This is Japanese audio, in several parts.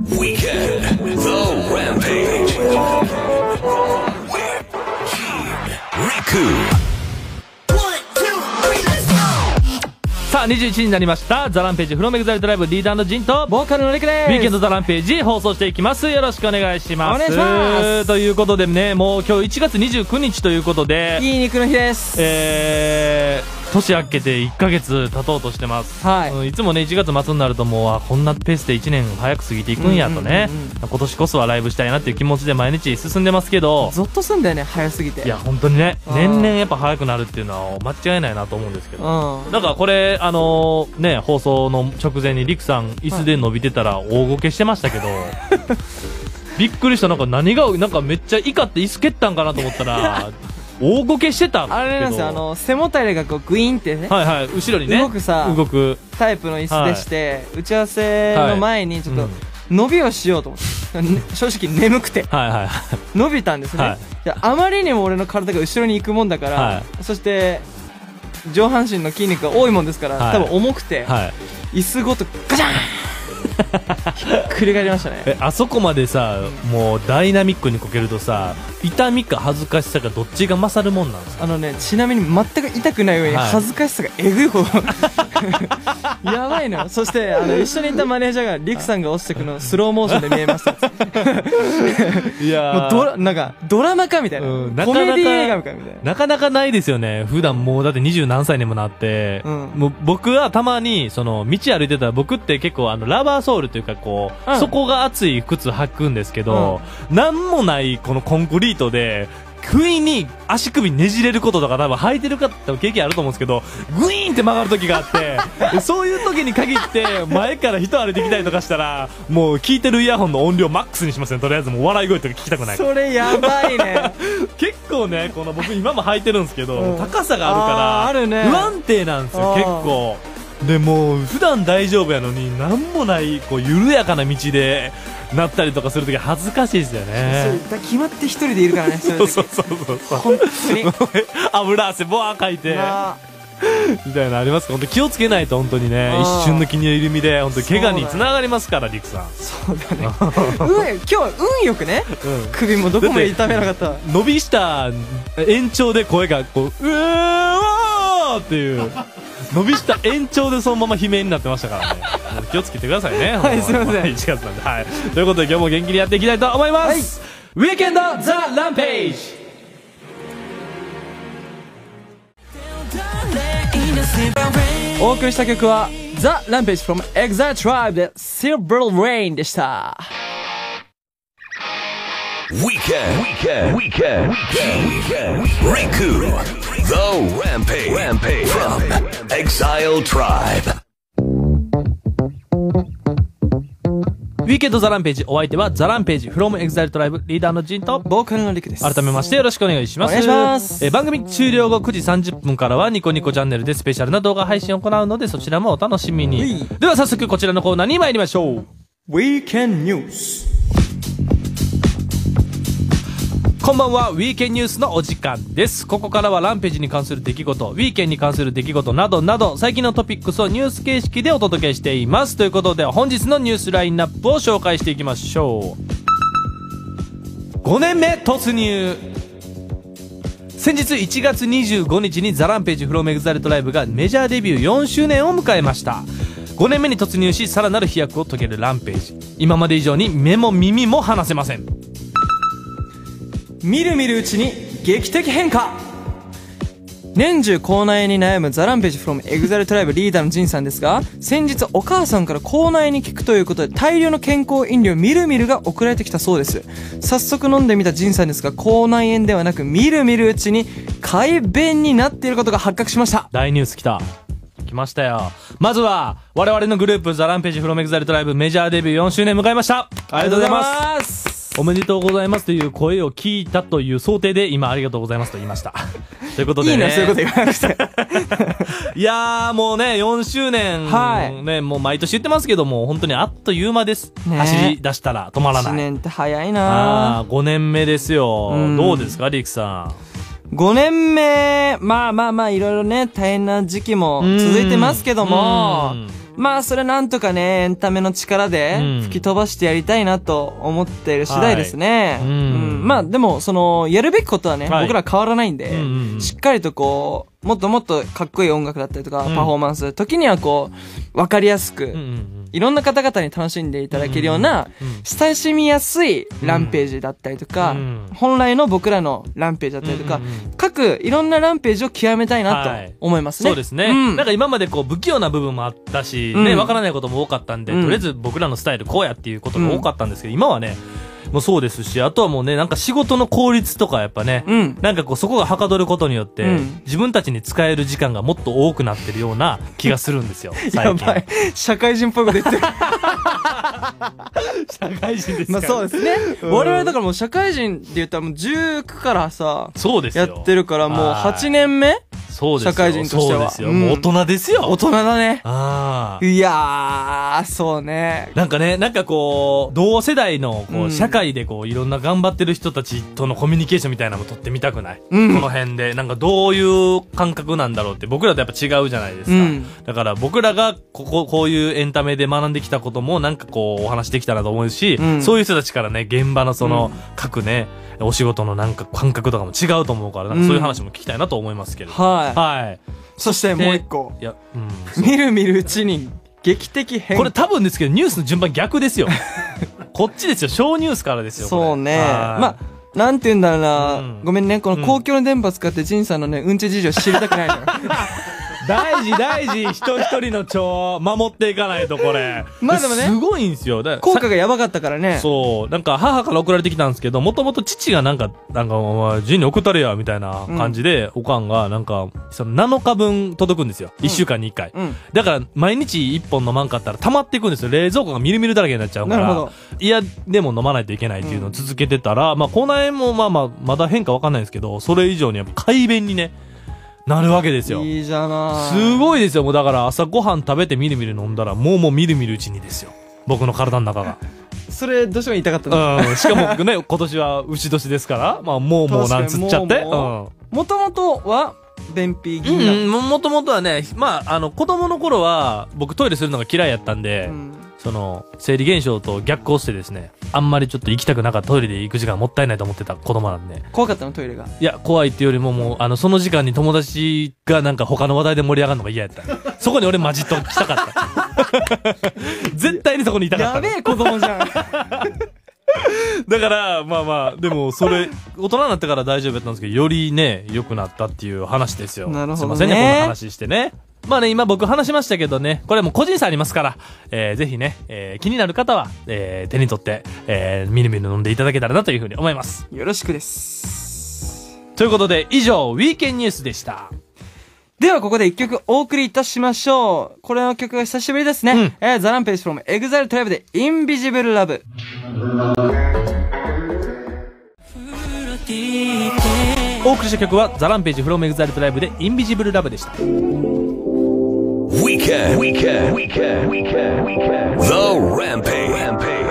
Weekend The Rampage with Riku。 さあ21時になりました。ザランページフロムエグザイルトライブリーダーのジンとボーカルのリクです。 ウィーケンドザランページ放送していきます。よろしくお願いします。 お願いします。 ということでね、もう今日1月29日ということで、 いい肉の日です。 年明けて1ヶ月経とうとしてます。 はい、 いつもね1月末になるともうこんなペースで1年早く過ぎていくんやとね、今年こそはライブしたいなっていう気持ちで毎日進んでますけど、 ゾッとすんだよね、早すぎて。 いや本当にね、年々やっぱ早くなるっていうのは間違いないなと思うんですけど、だからこれね、放送の直前にリクさん椅子で伸びてたら大ごけしてましたけど、びっくりした。なんか何がなんかめっちゃ怒って椅子蹴ったんかなと思ったら大ごけしてたけど、 あれなんですよ、背もたれがこうグイーンってね、 はいはい、後ろにね動くタイプの椅子でして、打ち合わせの前にちょっと伸びをしようと思って、正直眠くて伸びたんですね。あまりにも俺の体が後ろに行くもんだから、そして上半身の筋肉が多いもんですから、多分重くて椅子ごとガチャンひっくり返りましたね。 あそこまでさ、もうダイナミックにこけるとさ、痛みか恥ずかしさかどっちが勝るもんなんですか？ ちなみに全く痛くない上に恥ずかしさがえぐいほどやばいのよ。そして一緒にいたマネージャーがリクさんが落ちてくのスローモーションで見えましたいやもうなんかドラマかみたいな、コメディ映画みたいな。 なかなかないですよね。普段もうだって20何歳にもなって、もう僕はたまにその道歩いてたら、僕って結構ラバーソールというかこう、底が厚い靴履くんですけど、なんもないこのコンクリートで不意に足首ねじれることとか多分履いてる方経験あると思うんですけど、グイーンって曲がる時があってそういう時に限って前から人歩いてきたりとかしたら、もう聞いてるイヤホンの音量マックスにしますね。とりあえずもう笑い声とか聞きたくない。 それやばいね結構ね、この僕今も履いてるんですけど、高さがあるから不安定なんですよ結構。でも普段大丈夫やのに、なんもないこう緩やかな道でなったりとかするとき恥ずかしいですよね。 決まって一人でいるからね。 そう本当に油汗ボワーかいてみたいなのありますか？本当気をつけないと本当にね、一瞬の気に入り身で本当に怪我につながりますから、リクさん。 そうだね今日は運よくね、首もどこも痛めなかった。 伸びした延長で声がこうわーっていう伸びした延長でそのまま悲鳴になってましたからね気をつけてくださいね。 はい、すいません。 1月なんで、はい、ということで今日も元気にやっていきたいと思います、ウィーケンドザ・ランページ。 お送りした曲はザ・ランページ from EXILE TRIBE で Silver Rain でした。 Weekend Riku The Rampage from EXILE TRIBE。 ウィーケンドザランページ、お相手はザランページ from EXILE TRIBEリーダーのジンとボーカルのリクです。 改めましてよろしくお願いします。 お願いします。 番組終了後9時30分からはニコニコチャンネルでスペシャルな動画配信を行うので、そちらもお楽しみに。では早速こちらのコーナーに参りましょう。 ウィーケンニュース。 こんばんは。ウィーケンニュースのお時間です。ここからはランページに関する出来事、ウィーケンに関する出来事などなど、最近のトピックスをニュース形式でお届けしています。ということで本日のニュースラインナップを紹介していきましょう。5年目突入。先日1月25日にザランページ from EXILE TRIBEがメジャーデビュー4周年を迎えました。5年目に突入し、さらなる飛躍を遂げるランページ。今まで以上に目も耳も離せません。 みるみるうちに劇的変化。年中口内炎に悩むザランページ from EXILE TRIBEリーダーのジンさんですが、先日お母さんから口内炎に効くということで大量の健康飲料みるみるが送られてきたそうです。早速飲んでみたジンさんですが、口内炎ではなくみるみるうちに快便になっていることが発覚しました。 大ニュース来ましたよ。まずは我々のグループザランページ from EXILE TRIBEメジャーデビュー4周年迎えました。ありがとうございます。おめでとうございますという声を聞いたという想定で今ありがとうございますと言いましたということでね、 いいね、そういうこと言わなくていやーもうね4周年、ね、もう毎年言ってますけども本当にあっという間です、走り出したら止まらない。 1年って早いな。 5年目ですよ。どうですかリクさん。 5年目、まあいろいろね大変な時期も続いてますけども、 まあそれなんとかね、エンタメの力で吹き飛ばしてやりたいなと思っている次第ですね。まあでもやるべきことはね、僕ら変わらないんで、しっかりとこう、もっともっとかっこいい音楽だったりとか、パフォーマンス、時にはこう、わかりやすく、いろんな方々に楽しんでいただけるような、親しみやすいランページだったりとか、本来の僕らのランページだったりとか、各いろんなランページを極めたいなと思いますね。 そうですね。なんか今までこう不器用な部分もあったし、ね、わからないことも多かったんで、とりあえず僕らのスタイルこうやっていうことが多かったんですけど、今はね、もうそうですし、あとはもうね、なんか仕事の効率とかやっぱね、なんかこうそこがはかどることによって、自分たちに使える時間がもっと多くなってるような気がするんですよ、最近。やばい。 社会人っぽいこと言ってる。 社会人ですか。 まあそうですね。我々だからもう社会人で言ったらもう19からさ、 そうですよ。 やってるからもう8年目そうですよ。 社会人としては。 そうですよ。もう大人ですよ。 大人だね。 ああ。 いやー、そうね。 なんかね、なんかこう、同世代の、こう、社会でこう、いろんな頑張ってる人たちとのコミュニケーションみたいなのも取ってみたくない？この辺で。なんかどういう感覚なんだろうって、僕らとやっぱ違うじゃないですか。だから僕らが、こういうエンタメで学んできたことも、なんかこう、お話できたらと思うし、そういう人たちからね、現場の各ね、お仕事のなんか感覚とかも違うと思うから、なんかそういう話も聞きたいなと思いますけど。はい。 そしてもう一個。みるみるうちに劇的変化。 これ多分ですけど、ニュースの順番逆ですよ。こっちですよ。小ニュースからですよ。 そうね。まあ、なんて言うんだろうな。ごめんね。この公共の電波使ってジンさんのね、うんち事情知りたくないのよ。 大事、人一人の腸守っていかないと、これ。 まあでもね。 すごいんですよ。 効果がやばかったからね。 そう。なんか母から送られてきたんですけど、もともと父がなんか、お前、ジンに送ったれや、みたいな感じで、おかんが、なんか、7日分届くんですよ。1週間に1回。だから、毎日1本飲まんかったら溜まっていくんですよ。冷蔵庫がみるみるだらけになっちゃうから。なるほど。いや、でも飲まないといけないっていうのを続けてたら、まあ、この辺もまだ変化わかんないんですけど、それ以上にやっぱ快便にね、なるわけですよ。 いいじゃない。 すごいですよ。もうだから朝ごはん食べてみるみる飲んだら、もうみるみるうちにですよ。僕の体の中が。 それ、どうしても言いたかったの？ しかもね、今年は牛年ですから、まあ、もうなんつっちゃって。 もともとは、便秘気味なの？ もともとはね、まあ、子供の頃は、僕トイレするのが嫌いやったんで、生理現象と逆行してですね、あんまりちょっと行きたくなかったトイレで行く時間もったいないと思ってた子供なんで。 怖かったのトイレが？ いや、怖いっていうよりももう、その時間に友達がなんか他の話題で盛り上がるのが嫌やった。そこに俺マジッと来たかった。絶対にそこにいたかった。 やべえ子供じゃん。 だから、まあ、でも、それ、大人になってから大丈夫やったんですけど、よりね、良くなったっていう話ですよ。 なるほどね。 すいませんね、こんな話してね。まあね、今僕話しましたけどね、これも個人差ありますから、ぜひね、気になる方は、手に取って、みるみる飲んでいただけたらなというふうに思います。 よろしくです。 ということで、以上、ウィーケンニュースでした。 ではここで一曲お送りいたしましょう。これの曲が久しぶりですね。ザ・ランページ from EXILE TRIBE で Invisible Love。 お送りした曲はザ・ランページ from EXILE TRIBE で Invisible Love でした。 Weekend The Rampage。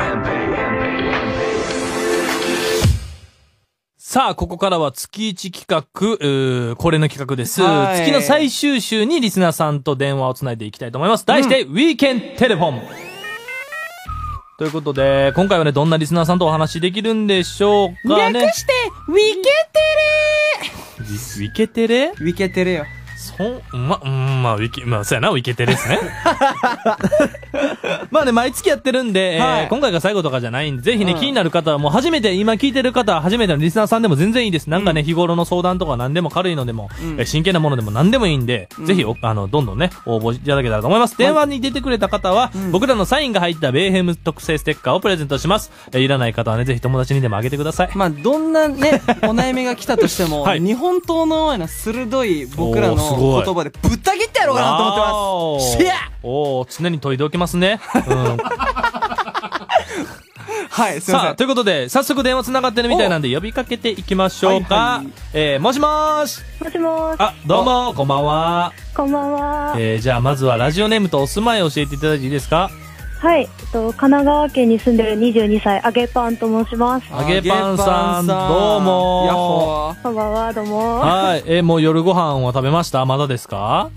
さあ、ここからは月1企画、恒例の企画です。月の最終週にリスナーさんと電話をつないでいきたいと思います。題して、ウィーケンテレフォン。ということで、今回はね、どんなリスナーさんとお話できるんでしょうかね。 略して、ウィケテレウィケテレ？ ウィケテレよ。 まあ、そうやな、ウィケテレですね。まあね、毎月やってるんで、今回が最後とかじゃないんで、ぜひね、気になる方はもう初めて、今聞いてる方は初めてのリスナーさんでも全然いいです。なんかね、日頃の相談とか何でも軽いのでも、真剣なものでも何でもいいんで、ぜひ、どんどんね、応募いただけたらと思います。電話に出てくれた方は、僕らのサインが入ったベーヘム特製ステッカーをプレゼントします。いらない方はね、ぜひ友達にでもあげてください。 まあ、どんなね、お悩みが来たとしても、日本刀のような鋭い僕らの言葉でぶった切ってやろうかなと思ってます。シェア常に研いでおきますね。 はい、すいません。 さあ、ということで、早速電話繋がってるみたいなんで呼びかけていきましょうか。もしもーし。 もしもーし。 あ、どうも、こんばんは。 こんばんは。 じゃあまずはラジオネームとお住まいを教えていただいていいですか？ はい、神奈川県に住んでる22歳、あげぱんと申します。 あげぱんさん、どうも。 こんばんは、どうも。 はい、もう夜ご飯は食べました？まだですか？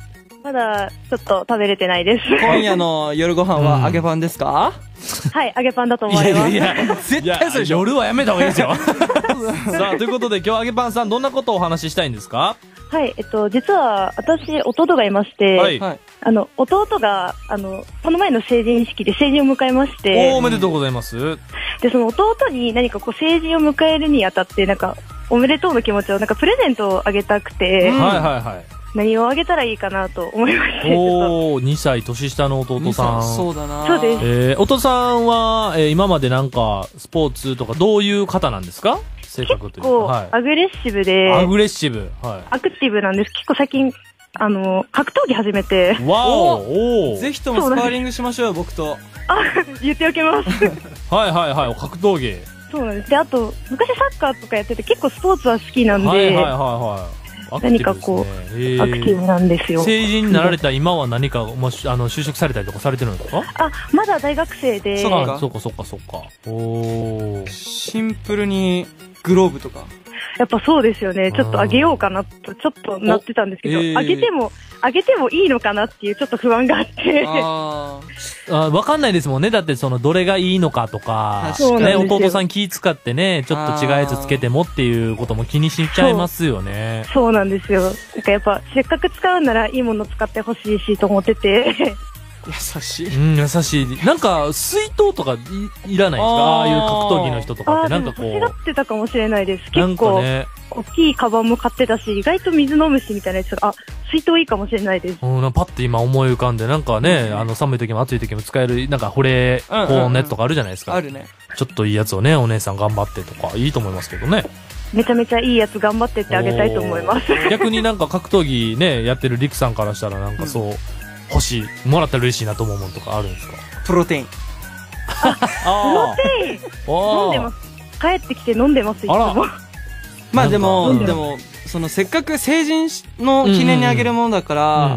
まだちょっと食べれてないです。 今夜の夜ご飯は揚げパンですか？ はい、揚げパンだと思われます。 いや絶対そうでしょ。 夜はやめた方がいいですよ。さあ、ということで今日揚げパンさんどんなことをお話ししたいんですか？ はい、実は私、弟がいまして、 はい。 弟が、この前の成人式で成人を迎えまして、 おめでとうございます。 で、その弟に何かこう成人を迎えるにあたって、なんか、おめでとうの気持ちを、なんかプレゼントをあげたくて、 はいはいはい。 何をあげたらいいかなと思いまして。 おー、2歳年下の弟さん。 そうだな。 そうです。 お父さんは、今までなんか、スポーツとかどういう方なんですか？性格というか。 結構、アグレッシブで、 アグレッシブ。はい。 アクティブなんです。結構最近、格闘技始めて。 わおぜひともスパーリングしましょうよ、僕と。 あ、言っておきます。 はいはいはい、格闘技。 そうなんです。で、あと、昔サッカーとかやってて結構スポーツは好きなんで、 はいはいはいはい。 何かこう、アクティブなんですよ。 成人になられた今は何か、就職されたりとかされてるんですか？ あ、まだ大学生で。 そうか。おー。 シンプルに、グローブとか。 やっぱそうですよね。ちょっとあげようかなと、ちょっとなってたんですけど、あげてもいいのかなっていうちょっと不安があって。 わかんないですもんね。だってどれがいいのかとか、ね、弟さん気使ってね、ちょっと違うやつつけてもっていうことも気にしちゃいますよね。 そうなんですよ。なんかやっぱ、せっかく使うならいいもの使ってほしいしと思ってて。 優しい。 優しい。なんか、水筒とかいらないですか？ああいう格闘技の人とかって、なんかこう。 間違ってたかもしれないです。結構、大きいカバンも買ってたし、意外と水飲むしみたいなやつが、水筒いいかもしれないです。 パッて今思い浮かんで、なんかね、寒い時も暑い時も使える、なんか保冷保温のやつとかあるじゃないですか。 あるね。 ちょっといいやつをね、お姉さん頑張ってとか、いいと思いますけどね。 めちゃめちゃいいやつ頑張ってってあげたいと思います。 逆になんか格闘技ね、やってるリクさんからしたらなんかそう、欲しい、もらったら嬉しいなと思うものとかあるんですか？ プロテイン。 プロテイン飲んでます。帰ってきて飲んでます、いつも。 まあでも、せっかく成人の記念にあげるものだから、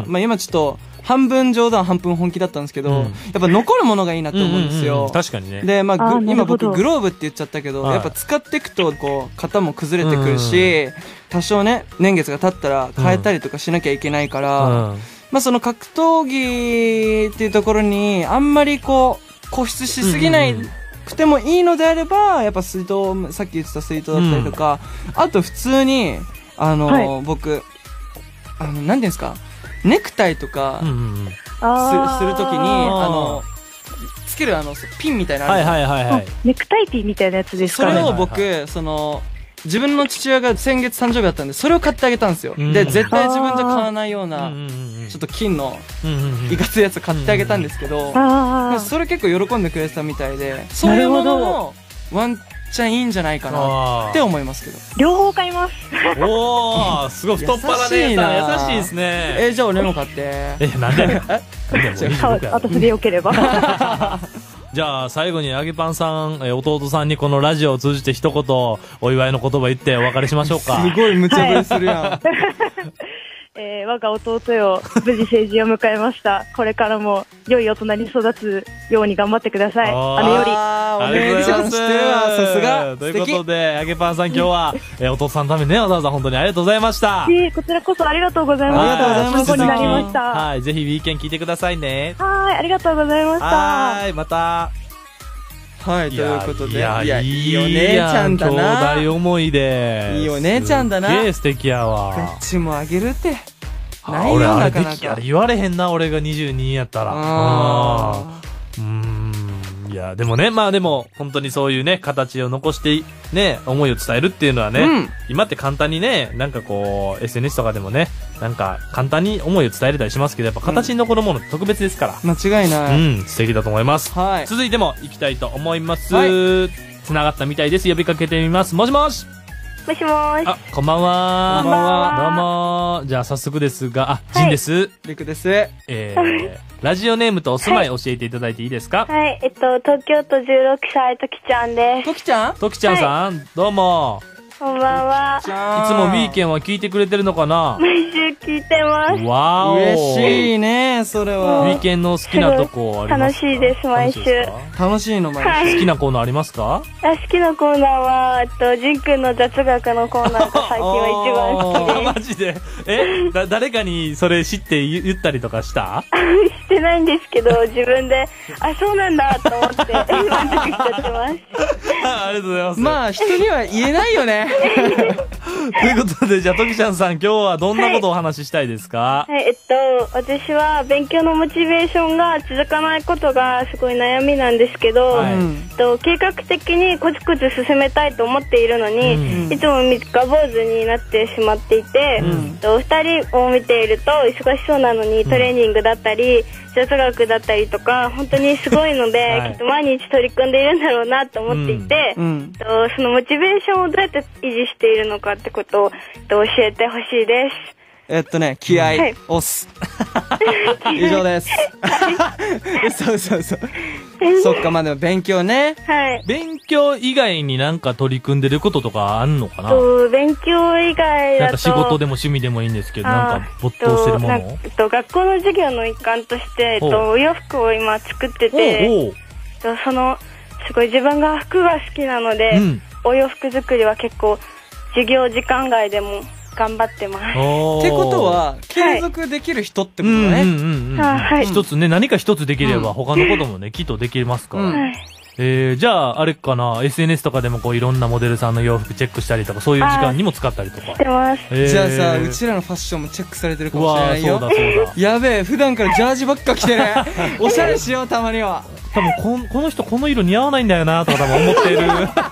まあ今ちょっと、半分冗談半分本気だったんですけど、やっぱ残るものがいいなと思うんですよ。 確かにね。 で、まあ今僕グローブって言っちゃったけど、やっぱ使っていくと、こう、型も崩れてくるし、多少ね、年月が経ったら変えたりとかしなきゃいけないから、まあその格闘技っていうところにあんまりこう固執しすぎないくてもいいのであれば、やっぱ水筒、さっき言ってた水筒だったりとか、あと普通に僕なんていうんですか、ネクタイとかするときにつけるピンみたいなネクタイピンみたいなやつですか？ それを僕自分の父親が先月誕生日だったんで、それを買ってあげたんですよ。で、絶対自分じゃ買わないような、ちょっと金の、いかついやつ買ってあげたんですけど、それ結構喜んでくれてたみたいで、そういうものも、ワンチャンいいんじゃないかなって思いますけど。 両方買います。 おー、すごい太っ腹で優しいですね。 じゃあ俺も買って。 なんで私でよければ。 じゃあ最後に揚げパンさん、弟さんにこのラジオを通じて一言お祝いの言葉言ってお別れしましょうか。 すごい無茶ぶりするやん。 我が弟よ、無事成人を迎えました。これからも良い大人に育つように頑張ってください。姉より。 お姉ちゃん知ってるわ、さすが。 ということで、揚げパンさん今日は、弟さんのためにね、わざわざ本当にありがとうございました。 こちらこそありがとうございました。参考になりました。 はい、ぜひウィーケン聞いてくださいね。 はい、ありがとうございました。 はい、また。 はい、ということで。 いいお姉ちゃんだな。兄弟思いで。 いいお姉ちゃんだな。 すげえ素敵やわ。 どっちもあげるって。ないよ、なかなか。 言われへんな、俺が22やったら。いや、でもね、まあでも、本当にそういうね、形を残して、ね、思いを伝えるっていうのはね、今って簡単にね、なんかこう、SNS とかでもね、なんか簡単に思いを伝えれたりしますけど、やっぱ形に残るものって特別ですから。 間違いない。 素敵だと思います。 はい。 続いても行きたいと思います。繋がったみたいです。呼びかけてみます。もしもし。 もしもーし。 あ、こんばんは。 こんばんは。 どうも。じゃあ早速ですが、ジンです。 リクです。 ラジオネームとお住まい教えていただいていいですか？ はい、東京都16歳、ときちゃんです。 ときちゃん？ ときちゃんさん、どうも。 こんばんは。 いつもウィーケンは聞いてくれてるのかな？ 毎週聞いてます。 わーお。 嬉しいね、それは。 ウィーケンの好きなとこありますか？ 楽しいです、毎週。 楽しいの、毎週。 好きなコーナーありますか？ 好きなコーナーは、ジンくんの雑学のコーナーが最近は一番好きです。 マジで？誰かにそれ知って言ったりとかした？ してないんですけど、自分で、あ、そうなんだと思って、満足しちゃってます。 ありがとうございます。 まあ、人には言えないよね。 ということで、じゃあ、ときちゃんさん、今日はどんなことをお話ししたいですか？ はい、私は勉強のモチベーションが続かないことがすごい悩みなんですけど、 はい計画的にコツコツ進めたいと思っているのに、いつも三日坊主になってしまっていて、2人を見ていると忙しそうなのにトレーニングだったり、雑学だったりとか本当にすごいので、 はいきっと毎日取り組んでいるんだろうなと思っていて、そのモチベーションをどうやって維持しているのかってことを教えてほしいです。 気合、 はい、 押す。以上です。そう。そっか、まあでも勉強ね。 はい。 勉強以外になんか取り組んでることとかあんのかな？ 勉強以外だと。 なんか仕事でも趣味でもいいんですけど、なんか没頭してるもの？ 学校の授業の一環として、お洋服を今作ってて、すごい自分が服が好きなので、お洋服作りは結構授業時間外でも頑張ってます。 ってことは、継続できる人ってことね。 一つね、何か一つできれば他のこともね、きっとできますから。じゃあ、あれかな、SNS とかでもこういろんなモデルさんの洋服チェックしたりとか、そういう時間にも使ったりとか。 してます。 じゃあさ、うちらのファッションもチェックされてるかもしれないよ。 そうだ。 やべえ、普段からジャージばっか着てね。おしゃれしよう、たまには。 多分この人この色似合わないんだよな、とか多分思ってる。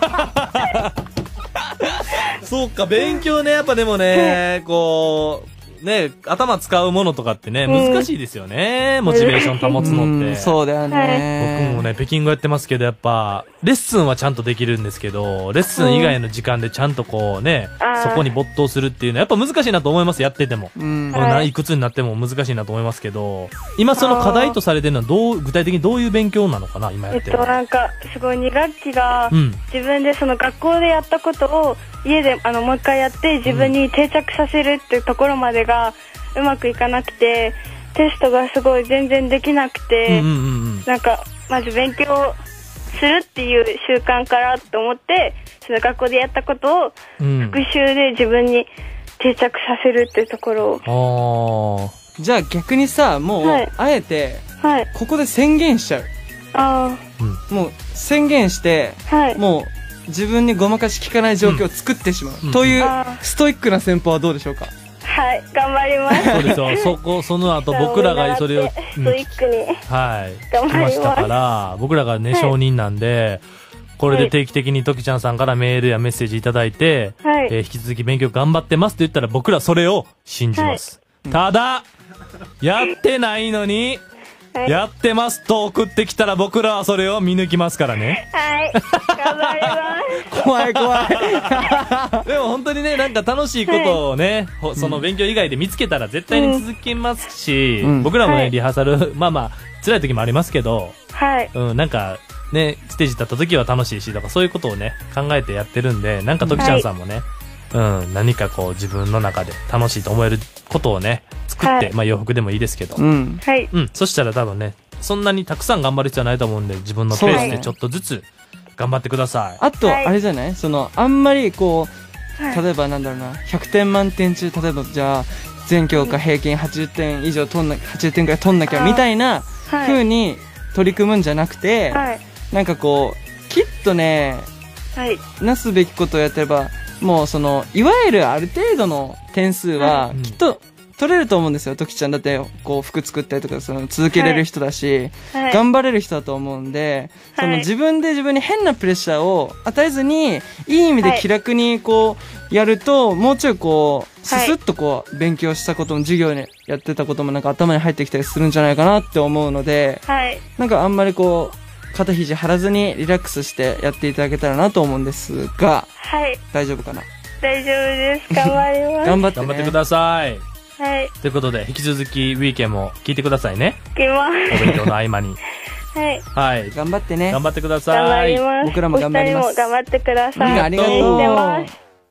そうか、勉強ね、やっぱでもね、頭使うものとかってね、難しいですよね。モチベーション保つのって。 そうだよね。 僕もね、北京語やってますけど、やっぱ、レッスンはちゃんとできるんですけど、レッスン以外の時間でちゃんとこうね、そこに没頭するっていうのは、やっぱ難しいなと思います、やってても。いくつになっても難しいなと思いますけど、今その課題とされてるのは具体的にどういう勉強なのかな、今やってる。 なんか、すごい2学期が、自分でその学校でやったことを、家でもう一回やって自分に定着させるっていうところまでがうまくいかなくて、テストがすごい全然できなくて、なんかまず勉強するっていう習慣からと思って、その学校でやったことを復習で自分に定着させるっていうところを。じゃあ逆にさ、もうあえてここで宣言しちゃう。もう宣言して、もう自分にごまかし効かない状況を作ってしまう、というストイックな戦法はどうでしょうか？ はい、頑張ります。 そうですよ。その後僕らがそれをストイックに聞きましたから、僕らがね、承認なんで、これで定期的にときちゃんさんからメールやメッセージいただいて、引き続き勉強頑張ってますって言ったら、僕らそれを信じます。ただ、やってないのに、やってますと送ってきたら僕らはそれを見抜きますからね。 はい。頑張ります。 怖い。 でも本当にね、なんか楽しいことをね、その勉強以外で見つけたら絶対に続けますし、僕らもね、リハーサル、まあ辛い時もありますけど、なんかね、ステージ立った時は楽しいしとか、そういうことをね、考えてやってるんで、なんかときちゃんさんもね、何かこう自分の中で楽しいと思えることをね、作って、洋服でもいいですけど、そしたら多分ね、そんなにたくさん頑張る必要はないと思うんで、自分のペースでちょっとずつ頑張ってください。 あと、あれじゃない？あんまりこう、例えばなんだろうな、100点満点中、例えばじゃあ、全教科平均80点以上80点くらい取んなきゃみたいな風に取り組むんじゃなくて、なんかこう、きっとね、なすべきことをやってれば、もういわゆるある程度の点数はきっと取れると思うんですよ。ときちゃんだってこう服作ったりとか続けれる人だし、頑張れる人だと思うんで、自分で自分に変なプレッシャーを与えずに、いい意味で気楽にこうやると、もうちょいこうススッとこう勉強したことも授業でやってたこともなんか頭に入ってきたりするんじゃないかなって思うので、なんかあんまりこう肩肘張らずにリラックスしてやっていただけたらなと思うんですが、大丈夫かな？ 大丈夫です。頑張ります。 頑張ってね。 頑張ってください。 ということで、引き続きウィーケンも聞いてくださいね。 聞きます。 お勉強の合間に。 頑張ってね。 頑張ってください。 頑張ります。 僕らも頑張ります。 お二人も頑張ってください。 ありがとう。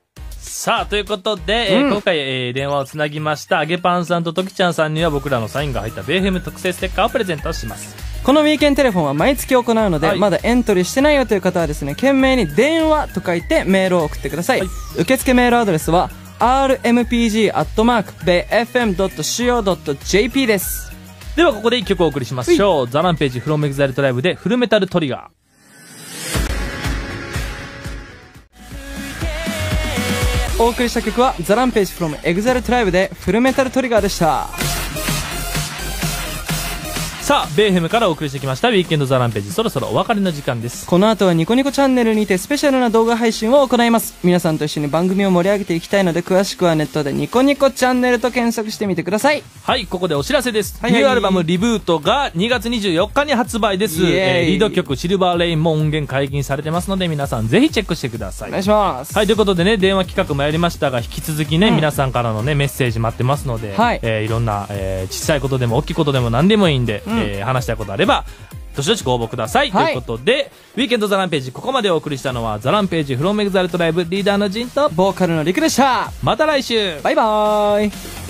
さあ、ということで、今回、電話をつなぎました、あげぱんさんとときちゃんさんには僕らのサインが入った BFM 特製ステッカーをプレゼントします。 このウィーケンテレフォンは毎月行うので、まだエントリーしてないよという方はですね、懸命に電話と書いてメールを送ってください。受付メールアドレスは、rmpg@bayfm.co.jp です。 ではここで1曲お送りしましょう。ザランページフロムエグザイルトライブでフルメタルトリガー。 お送りした曲はザランページフロムエグザイルトライブでフルメタルトリガーでした。 さあ、ベーヘムからお送りしてきましたウィーケンドザランページ、そろそろお別れの時間です。 この後はニコニコチャンネルにてスペシャルな動画配信を行います。皆さんと一緒に番組を盛り上げていきたいので、詳しくはネットでニコニコチャンネルと検索してみてください。 はい、ここでお知らせです。ニューアルバムリブートが2月24日に発売です。リード曲シルバーレインも音源解禁されてますので、皆さんぜひチェックしてください。 お願いします。 はい、ということでね、電話企画もやりましたが、引き続きね、皆さんからのねメッセージ待ってますので、いろんな、小さいことでも大きいことでも何でもいいんで、話したいことあればどしどしご応募ください、ということで、ウィーケンドザランページ、ここまでお送りしたのはザランページフロムエグザイルトライブリーダーのジンとボーカルのリクでした。 また来週、 バイバーイ。